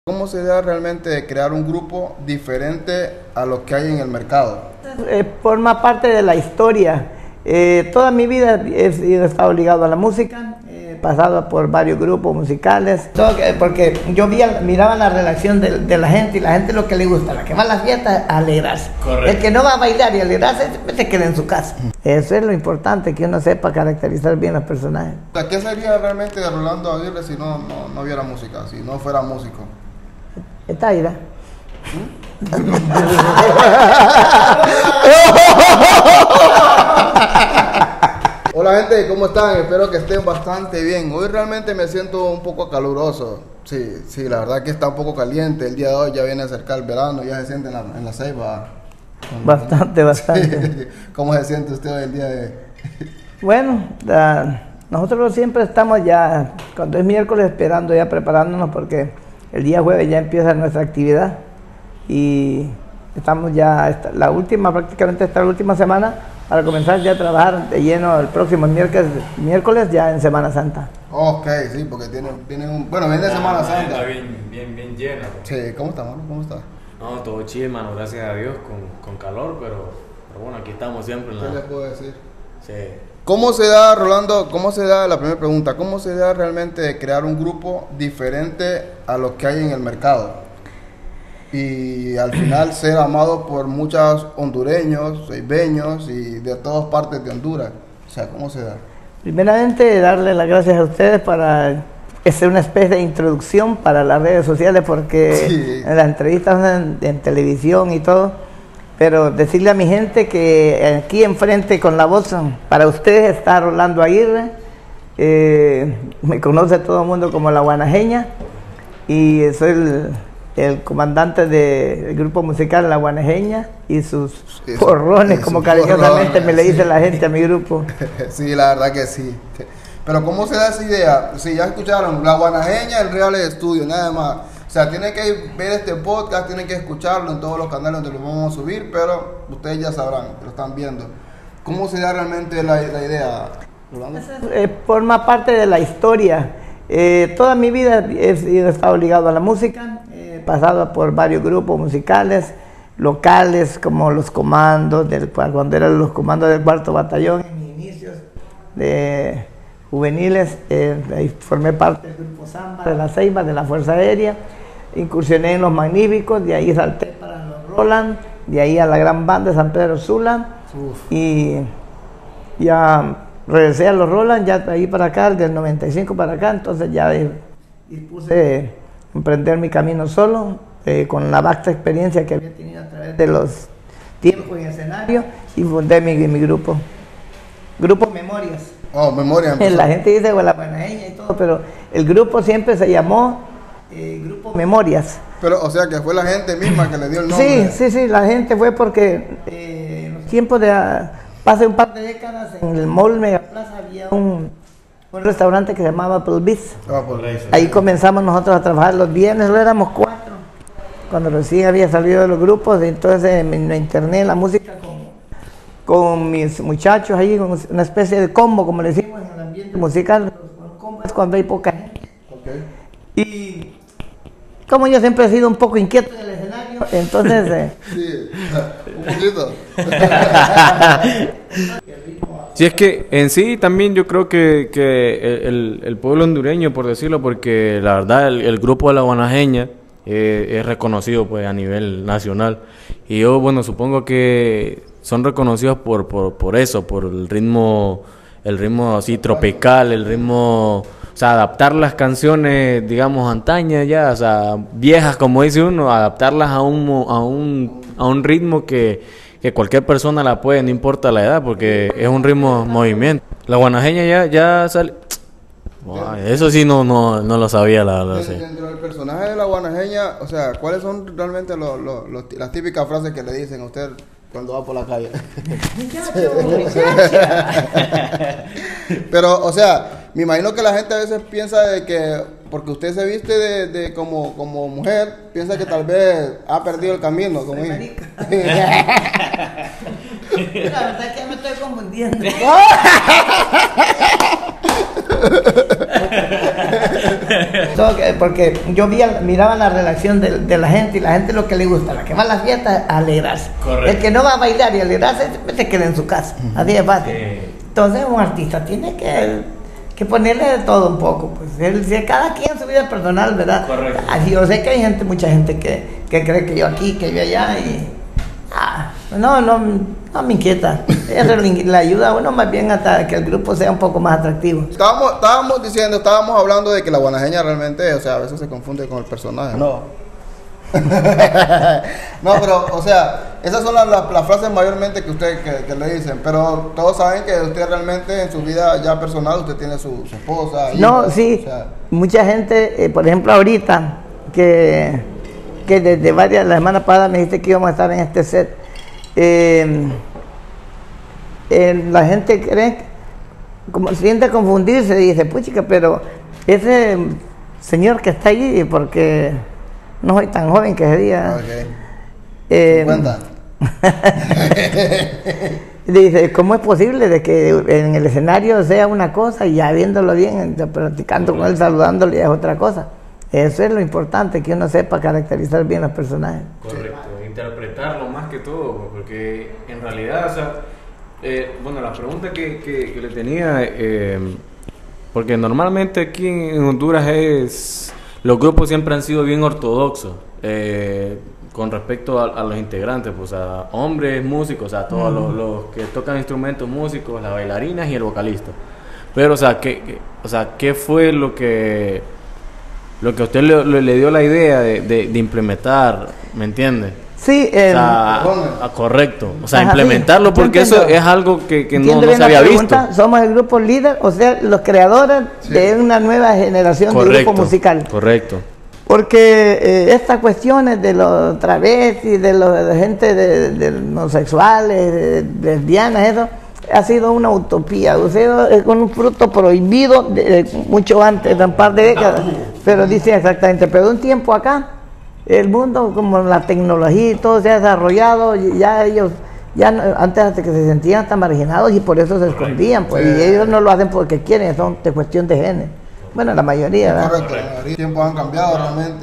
¿Cómo se da realmente crear un grupo diferente a los que hay en el mercado? Forma parte de la historia. Toda mi vida he estado ligado a la música, he pasado por varios grupos musicales, porque yo miraba la relación de la gente, y la gente lo que le gusta, la que va a las fiestas, alegrarse. Correcto. El que no va a bailar y alegrarse, se queda en su casa. Eso es lo importante, que uno sepa caracterizar bien los personajes. ¿Qué sería realmente de Rolando Aguirre si no hubiera música, si no fuera músico? Está ira. Hola gente, ¿cómo están? Espero que estén bastante bien. Hoy realmente me siento un poco caluroso. Sí, la verdad que está un poco caliente. El día de hoy ya viene a acercar el verano, ya se siente en la ceiba. Bastante. Sí. ¿Cómo se siente usted hoy el día de...? Bueno, nosotros siempre estamos ya, cuando es miércoles, esperando ya, preparándonos, porque el día jueves ya empieza nuestra actividad y estamos ya, prácticamente esta última semana, para comenzar ya a trabajar de lleno el próximo miércoles ya en Semana Santa. Ok, sí, porque viene Semana Santa. Está bien llena. Sí, ¿cómo está, mano? ¿Cómo está? No, todo chido, hermano, gracias a Dios, con calor, pero bueno, aquí estamos siempre. ¿Qué les puedo decir? Sí. ¿Cómo se da, Rolando, la primera pregunta, cómo se da realmente crear un grupo diferente a los que hay en el mercado? Y al final ser amado por muchos hondureños, ceibeños y de todas partes de Honduras. O sea, ¿cómo se da? Primeramente, darle las gracias a ustedes para hacer una especie de introducción para las redes sociales, porque sí, en las entrevistas en televisión y todo. Pero decirle a mi gente que aquí enfrente con la voz, para ustedes está Rolando Aguirre. Me conoce todo el mundo como La Guanajeña y soy el comandante del grupo musical La Guanajeña y sus porrones, como cariñosamente me le dice la gente a mi grupo. Sí, la verdad que sí. Pero ¿cómo se da esa idea? Si ya escucharon, La Guanajeña, el Real Estudio, nada más. O sea, tienen que ver este podcast, tienen que escucharlo en todos los canales donde lo vamos a subir, pero ustedes ya sabrán, lo están viendo. ¿Cómo se da realmente la idea, Rolando? Forma parte de la historia. Toda mi vida he estado ligado a la música, he pasado por varios grupos musicales, locales, como los comandos, cuando eran los comandos del 4º Batallón, en mis inicios de juveniles, ahí formé parte del grupo Samba, de la Ceiba, de la Fuerza Aérea. Incursioné en los Magníficos, de ahí salté para los Roland, de ahí a la gran banda de San Pedro Sula. Y ya regresé a los Roland, ya ahí para acá, del 95 para acá, entonces ya dispuse emprender mi camino solo, con la vasta experiencia que había tenido a través de los tiempos en escenario, y fundé mi grupo Memorias. Oh, Memorias. La gente dice La Guanajeña y todo, pero el grupo siempre se llamó Grupo Memorias. Pero, o sea, que fue la gente misma que le dio el nombre. Sí, la gente fue porque en los tiempos hace un par de décadas, en el Mall Megaplaza había un restaurante que se llamaba Applebee's. Ahí comenzamos nosotros a trabajar los viernes, lo éramos 4, cuando recién había salido de los grupos, entonces en internet, la música con mis muchachos ahí, con una especie de combo, como le decimos en el ambiente musical. Un combo es cuando hay poca gente. Okay. Y como yo siempre he sido un poco inquieto en el escenario, entonces... Sí, un poquito. Sí, es que en sí también yo creo que el pueblo hondureño, por decirlo, porque la verdad el grupo de La Guanajeña es reconocido pues a nivel nacional, y yo supongo que son reconocidos por eso, por el ritmo así tropical, el ritmo, o sea, adaptar las canciones, digamos, antañas ya, o sea, viejas como dice uno, adaptarlas a un ritmo que cualquier persona la puede, no importa la edad, porque es un ritmo movimiento. La Guanajeña ya sale. Wow, eso sí no lo sabía, la verdad. Dentro del personaje de La Guanajeña, o sea, ¿cuáles son realmente las típicas frases que le dicen a usted cuando va por la calle? Pero, o sea, me imagino que la gente a veces piensa de que porque usted se viste como mujer, piensa que tal vez ha perdido el camino, como La verdad es que me estoy confundiendo. gustó porque yo miraba la relación de la gente, y la gente lo que le gusta, la que va a las fiestas, alegrarse. Correcto. El que no va a bailar y alegrarse, se queda en su casa. Así es fácil. Entonces un artista tiene que ponerle de todo un poco, pues cada quien su vida personal, ¿verdad? Correcto. Así, yo sé que hay mucha gente que cree que yo aquí, que yo allá, y no me inquieta. Eso le ayuda a uno más bien hasta que el grupo sea un poco más atractivo. Estábamos hablando de que la guanajeña realmente, o sea, a veces se confunde con el personaje. No. No, pero, o sea, esas son las frases mayormente que usted que le dicen, pero todos saben que usted realmente en su vida ya personal, usted tiene su esposa. No, hijos, sí, o sea, mucha gente, por ejemplo ahorita, que desde la semana pasada me dijiste que íbamos a estar en este set, la gente cree, como siente confundirse, dice, puchica, pero ese señor que está ahí, porque no soy tan joven que ese día. Okay. 50. Dice, ¿cómo es posible de que en el escenario sea una cosa y ya viéndolo bien, platicando con él, saludándole, es otra cosa? Eso es lo importante, que uno sepa caracterizar bien los personajes. Correcto, interpretarlo más que todo, porque en realidad, o sea, bueno, la pregunta que le tenía, porque normalmente aquí en Honduras los grupos siempre han sido bien ortodoxos con respecto a los integrantes, pues a hombres músicos, a todos los que tocan instrumentos músicos, las bailarinas y el vocalista. Pero, o sea, ¿qué fue lo que a usted le dio la idea de implementar, ¿me entiende? Sí, o sea, correcto. O sea, implementarlo, sí, porque eso es algo que no se había visto. Somos el grupo líder, o sea, los creadores de una nueva generación de grupo musical. Correcto. Porque estas cuestiones de los travestis, de la gente de homosexuales, de lesbianas, eso ha sido una utopía, o sea, es un fruto prohibido mucho antes, de un par de décadas. Pero dice exactamente, pero de un tiempo acá, el mundo, como la tecnología y todo se ha desarrollado, ya ellos, antes hasta que se sentían hasta marginados y por eso se escondían, pues, y ellos no lo hacen porque quieren, son de cuestión de genes. Bueno, la mayoría, ¿verdad? Correcto, los tiempos han cambiado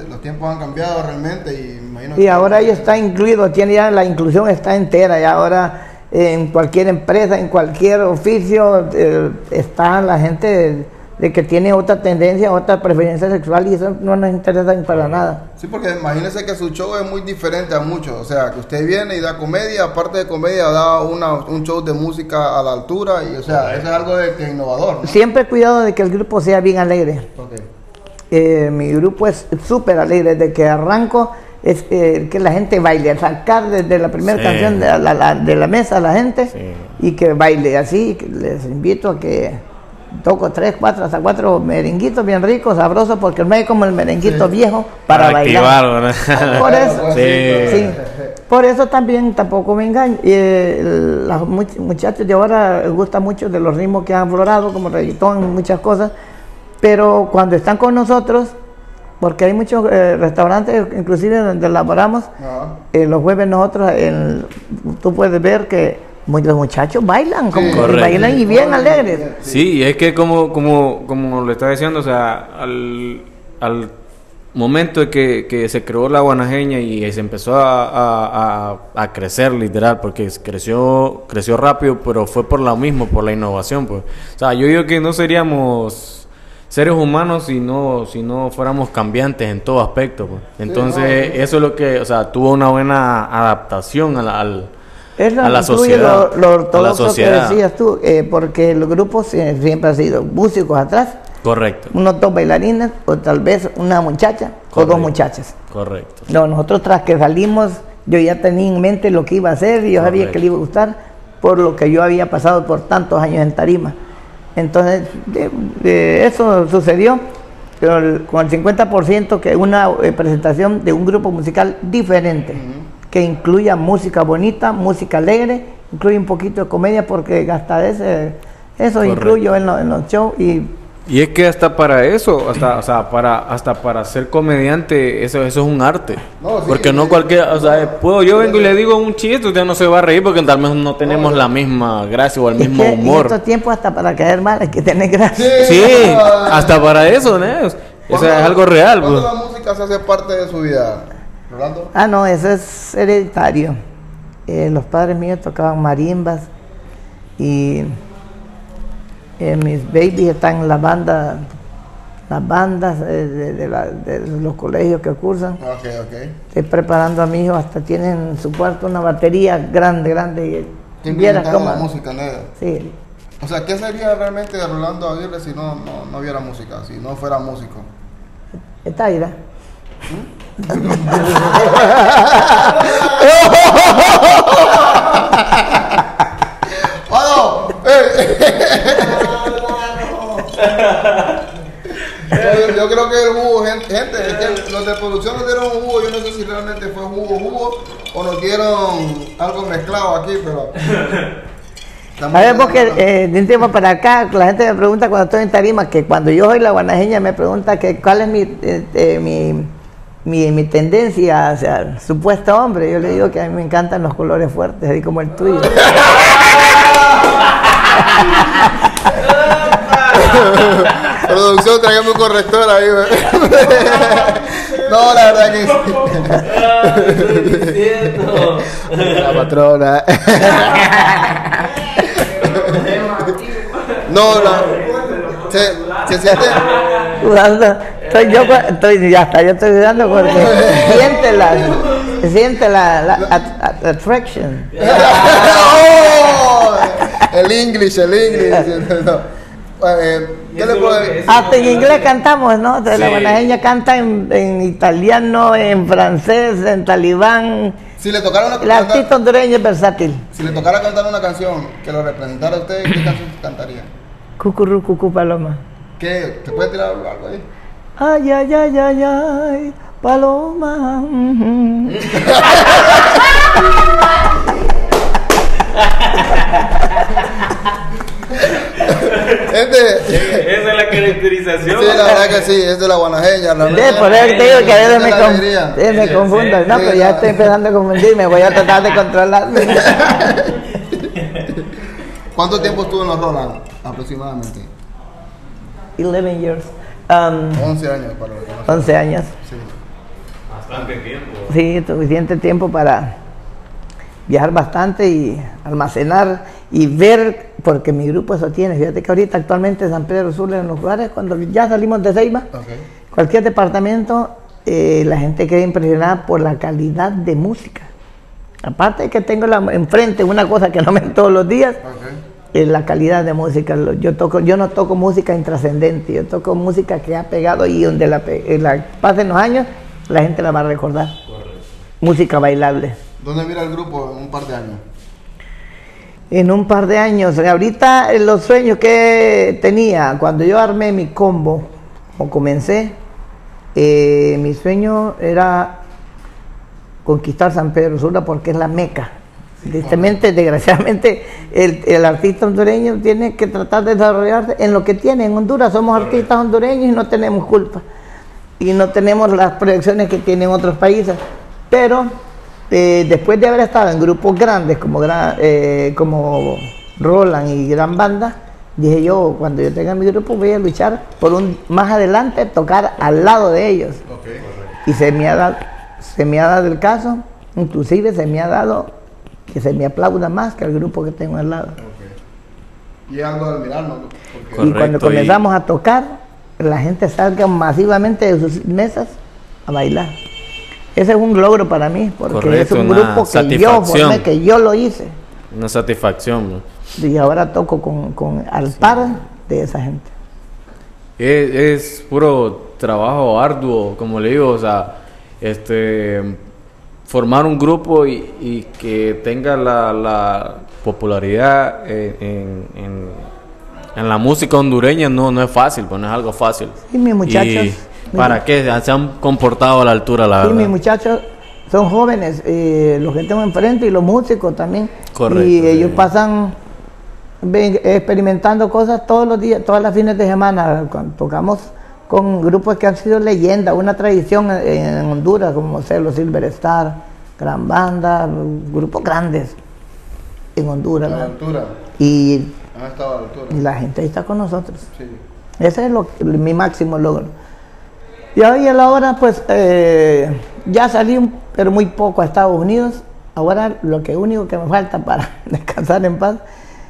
realmente, y imagino y ahora ellos están incluidos, ya la inclusión está entera, y ahora en cualquier empresa, en cualquier oficio, está la gente de que tiene otra tendencia, otra preferencia sexual, y eso no nos interesa para nada. Sí, porque imagínese que su show es muy diferente a muchos, o sea, que usted viene y da comedia, aparte de comedia da un show de música a la altura, y o sea, eso es algo que innovador, ¿no? Siempre cuidado de que el grupo sea bien alegre. Okay. Mi grupo es súper alegre, desde que arranco es que la gente baile, sacar desde la primera canción de la mesa a la gente, y que baile así. Les invito a que toco 3, 4, hasta 4 merenguitos bien ricos, sabrosos, porque no hay como el merenguito viejo para bailar. Activar, por eso, por eso también tampoco me engaño. Los muchachos de ahora les gusta mucho de los ritmos que han aflorado, como reggaetón, muchas cosas, pero cuando están con nosotros, porque hay muchos restaurantes, inclusive donde laboramos, los jueves nosotros, tú puedes ver que los muchachos bailan, bailan y bien alegres. Sí, es que como le estaba diciendo, o sea, al momento de que se creó la guanajeña y se empezó a crecer literal, porque creció rápido, pero fue por lo mismo, por la innovación, pues. O sea, yo digo que no seríamos seres humanos si no fuéramos cambiantes en todo aspecto, pues. Entonces, eso es lo que, o sea, tuvo una buena adaptación a la sociedad. Lo ortodoxo que decías tú, porque los grupos siempre han sido músicos atrás. Correcto. Unos 2 bailarines, o tal vez una muchacha, o 2 muchachas. Correcto. No, nosotros tras que salimos, yo ya tenía en mente lo que iba a hacer, y yo sabía que le iba a gustar, por lo que yo había pasado por tantos años en tarima. Entonces, eso sucedió, pero con el 50% que una presentación de un grupo musical diferente, que incluya música bonita, música alegre, incluye un poquito de comedia, porque hasta eso incluyo en los shows. Y es que hasta para eso, hasta para ser comediante, eso es un arte. No, sí, porque no cualquiera, o sea, yo vengo y le digo un chiste, usted no se va a reír porque tal vez no tenemos la misma gracia o el mismo humor. En estos tiempos hasta para caer mal hay que tener gracia. Sí, hasta para eso, ¿no? Eso es algo real, ¿Cuándo pues. la música se hace parte de su vida, Rolando? Ah, no, eso es hereditario. Los padres míos tocaban marimbas y mis babies están en las bandas de los colegios que cursan. Ok. Estoy preparando a mi hijo, hasta tienen en su cuarto una batería grande. ¿Quién Vieras inventó cómo- la música, Neda? Sí. O sea, ¿qué sería realmente de Rolando Aguirre si no hubiera música, si no fuera músico? Está ahí, ¿verdad? ¡Oh, no! Yo creo que el jugo, gente, es que los de producción nos dieron un jugo, yo no sé si realmente fue jugo o nos dieron algo mezclado aquí, pero... Sabemos que de un tiempo para acá, la gente me pregunta cuando estoy en tarima, que cuando yo soy la guanajeña me pregunta que cuál es mi tendencia hacia el supuesto hombre. Yo le digo que a mí me encantan los colores fuertes, así como el tuyo. Producción, tráigame un corrector ahí, güey. No, la verdad que sí. La patrona. No, se siente. Sudando. Ya está, yo estoy sudando porque siente la attraction. Oh, el English. No. ¿Qué le puedo decir? Hasta en inglés cantamos, ¿no? La guanajeña canta en italiano, en francés, en talibán. Si le tocara El artista hondureño es versátil. Si le tocara cantar una canción que lo representara a usted, ¿qué canción cantaría? Cucurru, cucú, paloma. ¿Qué? ¿Te puede tirar algo ahí? Ay, ay, ay, ay, ay, paloma. Esa es la caracterización. Sí, la verdad que sí, es de la guanajeña. Por eso te digo que a veces me Sí, confundo. No, pero ya estoy empezando a confundirme. Voy a tratar de controlarme. ¿Cuánto tiempo estuvo en los Roland? Aproximadamente. 11 years. 11 años para lo que no sé. 11 años. Sí. Bastante tiempo. Sí, suficiente tiempo para viajar bastante y almacenar y ver, porque mi grupo eso tiene. Fíjate que ahorita actualmente San Pedro Sula, en los lugares, cuando ya salimos de Ceiba, cualquier departamento, la gente queda impresionada por la calidad de música. Aparte de que tengo enfrente una cosa que no ven todos los días, la calidad de música. Yo no toco música intrascendente, yo toco música que ha pegado y donde pasen los años, la gente la va a recordar. Música bailable. ¿Dónde mira el grupo en un par de años? En un par de años. Ahorita los sueños que tenía cuando yo armé mi combo o comencé, mi sueño era conquistar San Pedro Sula porque es la meca. Desgraciadamente, el artista hondureño tiene que tratar de desarrollarse en lo que tiene. En Honduras somos artistas hondureños y no tenemos culpa. Y no tenemos las proyecciones que tienen otros países. Pero después de haber estado en grupos grandes como Roland y Gran Banda, dije yo, cuando yo tenga mi grupo voy a luchar por más adelante tocar al lado de ellos. Y se me ha dado el caso, inclusive se me ha dado que se me aplauda más que el grupo que tengo al lado. Y algo de admirarnos. Y cuando comenzamos a tocar, la gente salga masivamente de sus mesas a bailar. Ese es un logro para mí, porque es un grupo que yo formé, que yo lo hice. Una satisfacción, ¿no? Y ahora toco al par de esa gente. Es puro trabajo arduo, como le digo, o sea, formar un grupo y que tenga la popularidad en la música hondureña no es fácil, pues no es algo fácil. Y mis muchachos... ¿Para qué? Se han comportado a la altura, la verdad. Sí, mis muchachos son jóvenes, los que tengo enfrente y los músicos también. Correcto. Y ellos pasan experimentando cosas todos los días, todas las fines de semana. Cuando tocamos con grupos que han sido leyendas, una tradición en Honduras, como los Silver Star, Gran Banda, grupos grandes en Honduras. A la altura. Y Han estado a la altura. la gente ahí está con nosotros. Sí. Ese es mi máximo logro. Y hoy a la hora, pues, ya salí, pero muy poco a Estados Unidos. Ahora lo único que me falta para descansar en paz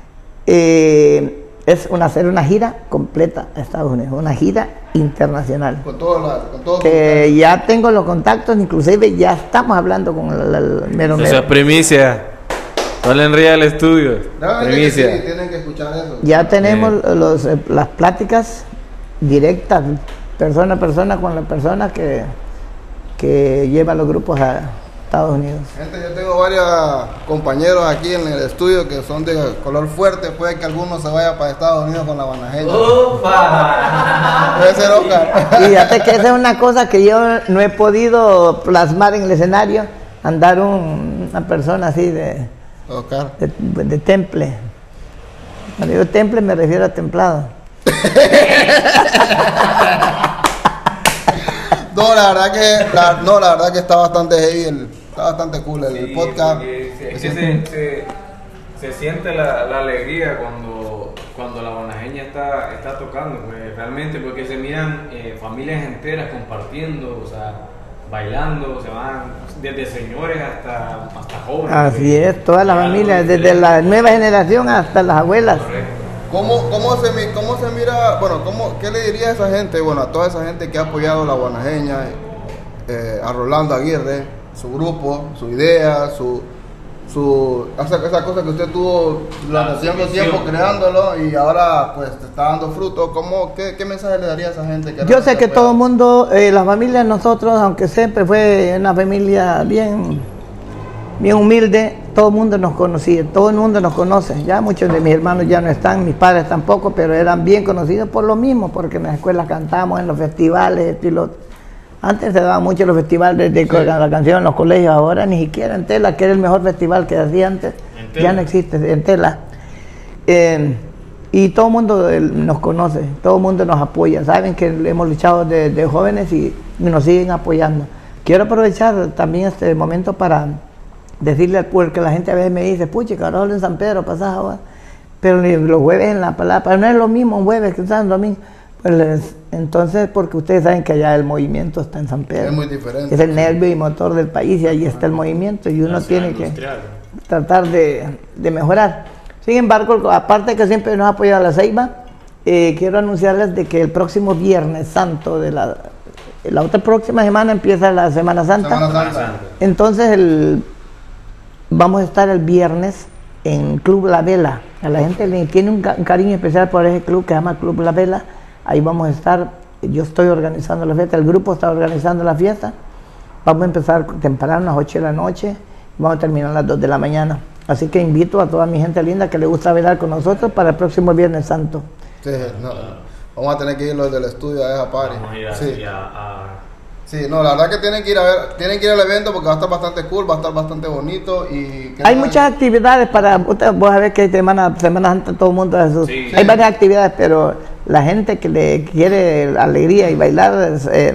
es hacer una gira completa a Estados Unidos, una gira internacional. Con todo que ya tengo los contactos, inclusive ya estamos hablando con el mero mero. Eso es primicia. Todo en Real Studios. Primicia. Sí, tienen que escuchar eso. Ya tenemos las pláticas directas, persona a persona, con la persona que lleva los grupos a Estados Unidos. Gente, yo tengo varios compañeros aquí en el estudio que son de color fuerte. Puede que alguno se vaya para Estados Unidos con la guanajeña. ¡Opa! Puede ser Oscar. Y fíjate que esa es una cosa que yo no he podido plasmar en el escenario, andar una persona así Oscar. de temple. Cuando digo temple me refiero a templado. No, la verdad que está bastante heavy, está bastante cool el podcast. Es que se siente la alegría cuando la guanajeña está tocando, pues, realmente, porque se miran familias enteras compartiendo, o sea, bailando, se van desde señores hasta jóvenes. Así es, todas las familias, desde la nueva generación hasta las abuelas. Correcto. ¿Cómo se mira, bueno, qué le diría a esa gente, bueno, a toda esa gente que ha apoyado la guanajeña, a Rolando Aguirre, su grupo, su idea, esa cosa que usted tuvo durante cierto tiempo creándolo y ahora pues te está dando fruto? ¿Qué mensaje le daría a esa gente? Yo sé que todo el mundo, la familia de nosotros, aunque siempre fue una familia bien humilde, todo el mundo nos conocía, todo el mundo nos conoce. Ya muchos de mis hermanos ya no están, mis padres tampoco, pero eran bien conocidos por lo mismo, porque en las escuelas cantamos, en los festivales, antes se daban mucho los festivales de la canción en los colegios, ahora ni siquiera en Tela, que era el mejor festival que hacía antes, ya no existe en Tela. Y todo el mundo nos conoce, todo el mundo nos apoya, saben que hemos luchado de jóvenes y nos siguen apoyando. Quiero aprovechar también este momento para decirle al pueblo, que la gente a veces me dice, pucha, que ahora solo en San Pedro pasás ahora, pero los jueves en la palabra, no es lo mismo un jueves que un domingo. Pues entonces, porque ustedes saben que allá el movimiento está en San Pedro. Es muy diferente. Es el nervio y motor del país y ahí está el movimiento y uno tiene que tratar de mejorar. Sin embargo, aparte que siempre nos ha apoyado la Ceiba, quiero anunciarles de que el próximo Viernes Santo de la otra próxima semana empieza la Semana Santa. Entonces vamos a estar el viernes en Club La Vela. A la gente le tiene un cariño especial por ese club que se llama Club La Vela. Ahí vamos a estar, yo estoy organizando la fiesta, el grupo está organizando la fiesta. Vamos a empezar temprano, a las 8 de la noche, y vamos a terminar a las 2 de la mañana. Así que invito a toda mi gente linda que le gusta bailar con nosotros para el próximo Viernes Santo. Sí, vamos a tener que ir los del estudio a esa party. Vamos a ir sí. Sí, no, la verdad que tienen que ir al evento porque va a estar bastante cool, va a estar bastante bonito y... Hay muchas actividades para... Vos a ver que Semana Santa todo el mundo... Hay varias actividades, pero la gente que le quiere alegría y bailar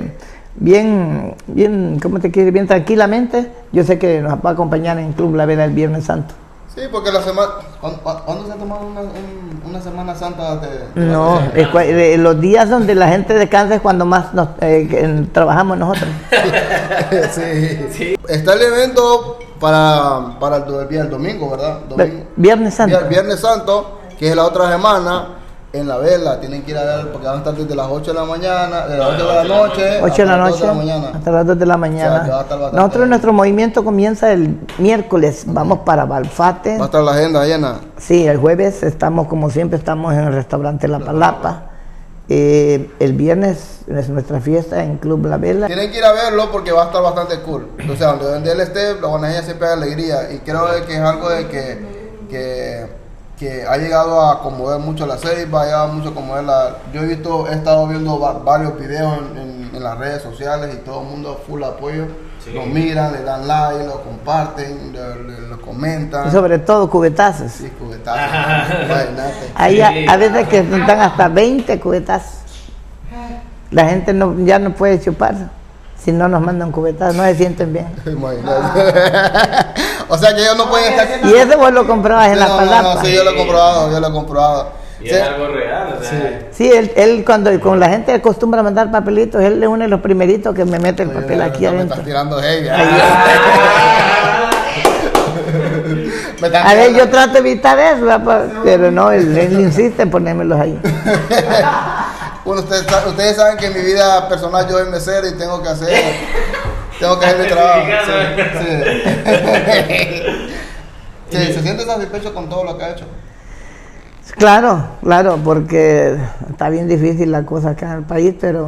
bien, ¿cómo te quiere? Bien tranquilamente, yo sé que nos va a acompañar en Club La Vela el Viernes Santo. Sí, porque la semana... ¿Cuándo se ha tomado una Semana Santa No, los días donde la gente descansa es cuando más trabajamos nosotros. Sí. Está el evento para el domingo, ¿verdad? Viernes Santo. Viernes Santo, que es la otra semana. En La Vela, tienen que ir a ver porque van a estar desde las 8 de la mañana, de las 8 de la noche, 8 de la noche hasta las 2 de la mañana. O sea, nosotros, nuestro movimiento comienza el miércoles, vamos para Balfate. Va a estar la agenda llena. Sí, el jueves estamos, como siempre, estamos en el restaurante La Palapa. El viernes es nuestra fiesta en Club La Vela. Tienen que ir a verlo porque va a estar bastante cool. O sea, donde él esté, la guanajeña siempre hay alegría. Y creo que es algo de que ha llegado a conmover mucho la Ceiba, ha llegado mucho a conmover yo he estado viendo varios videos en las redes sociales y todo el mundo full apoyo, lo miran, le dan like, lo comparten, lo comentan. Y sobre todo cubetazos. Sí, cubetazos. Hay a veces que dan hasta 20 cubetazos. La gente ya no puede chupar. Si no nos mandan cubetazos, no se sienten bien. O sea que ellos no pueden estar... Y eso vos lo comprabas en La Palapa. No, sí, yo lo he comprobado. Y es algo real, o sea. Sí, él cuando con la gente acostumbra a mandar papelitos, él es uno de los primeritos que me mete el papel aquí adentro. Me estás tirando ella. A ver, yo trato de evitar eso, pero no, él insiste en ponérmelos ahí. Bueno, ustedes saben que en mi vida personal yo soy mesero y tengo que hacer mi trabajo. Sí, ¿se siente satisfecho con todo lo que ha hecho? Claro, porque está bien difícil la cosa acá en el país, pero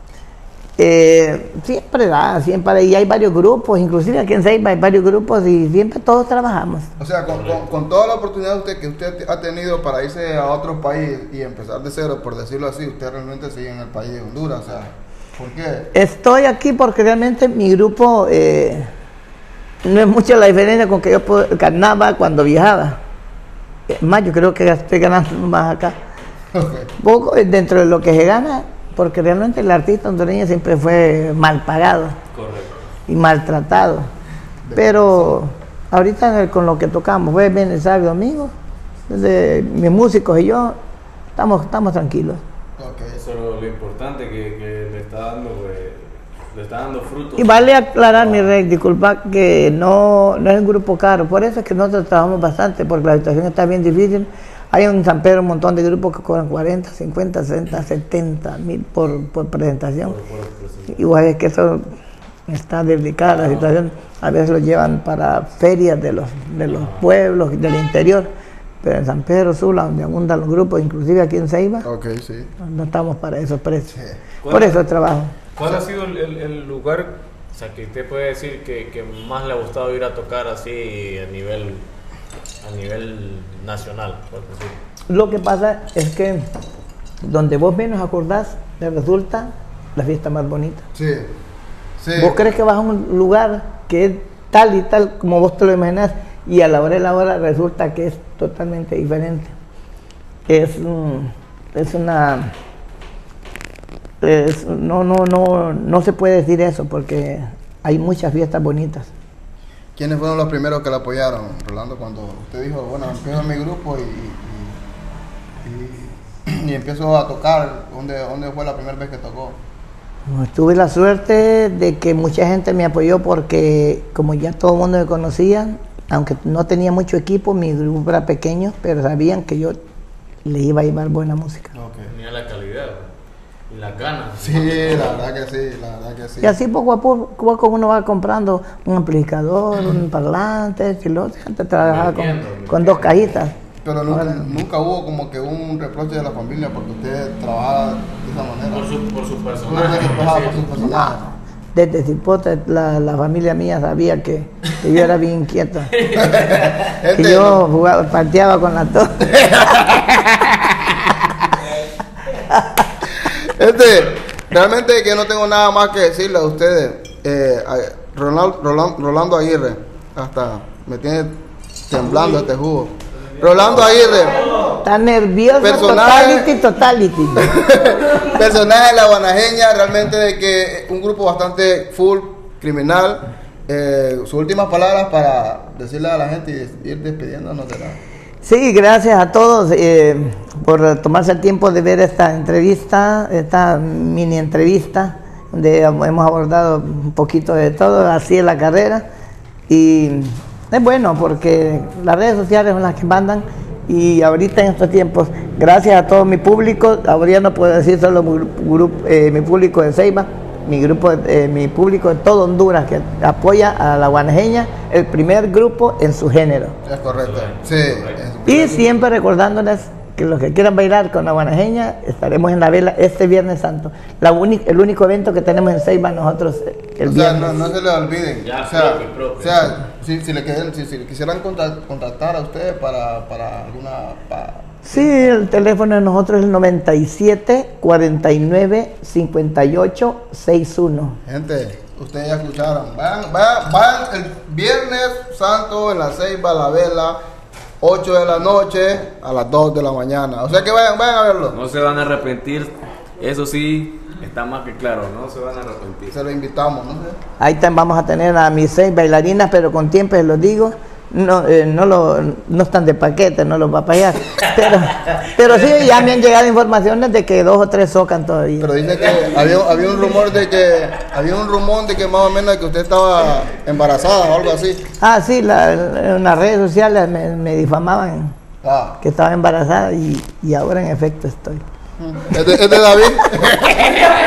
siempre y hay varios grupos, inclusive aquí en Ceiba hay varios grupos y siempre todos trabajamos. O sea, con toda la oportunidad que usted ha tenido para irse a otro país y empezar de cero, por decirlo así, usted realmente sigue en el país de Honduras, o sea, ¿por qué? Estoy aquí porque realmente mi grupo no es mucho la diferencia con que yo ganaba cuando viajaba. Más, yo creo que estoy ganando más acá. Okay. Poco dentro de lo que se gana, porque realmente el artista hondureño siempre fue mal pagado. Correcto. Y maltratado. Pero ahorita con lo que tocamos, viernes, sábado, domingo, mis músicos y yo estamos tranquilos. Okay. Eso es lo importante que le está dando, pues, le está dando frutos. Y vale aclarar, mi rey, disculpa, que no es un grupo caro. Por eso es que nosotros trabajamos bastante, porque la situación está bien difícil. Hay en San Pedro un montón de grupos que cobran 40, 50, 60, 70 mil por presentación. Y vos sabés que eso está delicada la situación. A veces lo llevan para ferias de los pueblos del interior. Pero en San Pedro Sula, donde abundan los grupos, inclusive aquí en Ceiba, sí, no estamos para esos precios. Sí. Por eso trabajo. ¿Cuál ha sido el lugar, o sea, que usted puede decir que más le ha gustado ir a tocar así a nivel nacional, por decir? Lo que pasa es que donde vos menos acordás, te resulta la fiesta más bonita. Sí. Vos crees que vas a un lugar que es tal y tal como vos te lo imaginás, y a la hora de la hora resulta que es totalmente diferente. No se puede decir eso porque hay muchas fiestas bonitas. ¿Quiénes fueron los primeros que la apoyaron, Rolando, cuando usted dijo, bueno, empiezo mi grupo y empiezo a tocar? ¿Dónde fue la primera vez que tocó? Tuve la suerte de que mucha gente me apoyó porque como ya todo el mundo me conocía, aunque no tenía mucho equipo, mi grupo era pequeño, pero sabían que yo le iba a llevar buena música. Okay. Tenía la calidad y las ganas. Sí, la verdad que sí. Y así poco a poco uno va comprando un amplificador, un parlante, y lo antes trabajaba con 2 cajitas. Pero nunca hubo como que un reproche de la familia porque usted trabajaba de esa manera. Por su personaje. Desde Cipote la familia mía sabía que yo era bien inquieto. Que yo parteaba con la tos. Realmente que no tengo nada más que decirle a ustedes. Rolando Aguirre, hasta me tiene temblando este jugo. Rolando Aguirre. Está nervioso, totality. Personaje de La Guanajeña, realmente de que un grupo bastante full, criminal. Sus últimas palabras para decirle a la gente y ir despidiéndonos de la... Sí, gracias a todos por tomarse el tiempo de ver esta entrevista, esta mini entrevista, donde hemos abordado un poquito de todo, así es la carrera. Y es bueno porque las redes sociales son las que mandan, y ahorita en estos tiempos, gracias a todo mi público, ahora no puedo decir solo mi público de Ceiba, mi público de todo Honduras que apoya a La Guanajeña, el primer grupo en su género. Es correcto, sí. Y siempre recordándoles que los que quieran bailar con La Guanajeña, estaremos en la vela este Viernes Santo. El único evento que tenemos en Ceiba nosotros el viernes. No se les olviden. Si quisieran contactar a ustedes para alguna... Sí, el teléfono de nosotros es el 97 49 58 61. Gente, ustedes ya escucharon. Vayan el Viernes Santo en la Ceiba, la vela, 8 de la noche a las 2 de la mañana. O sea que vayan a verlo. No se van a arrepentir. Eso sí, está más que claro. No se van a arrepentir. Se lo invitamos, ¿no? Ahí vamos a tener a mis 6 bailarinas, pero con tiempo les lo digo. no están de paquete, no los va a pagar. Pero sí, ya me han llegado informaciones de que 2 o 3 socan todavía. Pero dice que había un rumor de que más o menos que usted estaba embarazada o algo así. Ah, sí, en las redes sociales me difamaban que estaba embarazada y ahora en efecto estoy. ¿Este es David?